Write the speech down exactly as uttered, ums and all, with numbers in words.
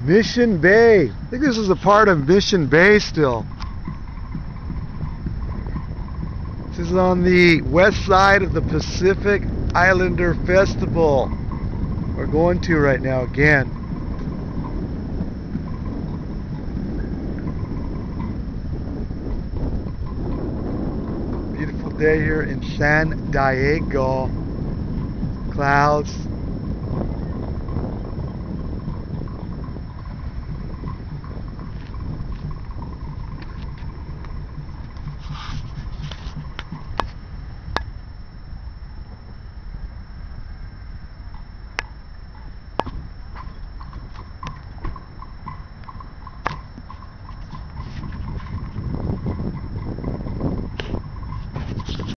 Mission Bay. I think this is a part of Mission Bay still. This is on the west side of the Pacific Islander Festival we're going to right now again. Beautiful day here in San Diego. Clouds.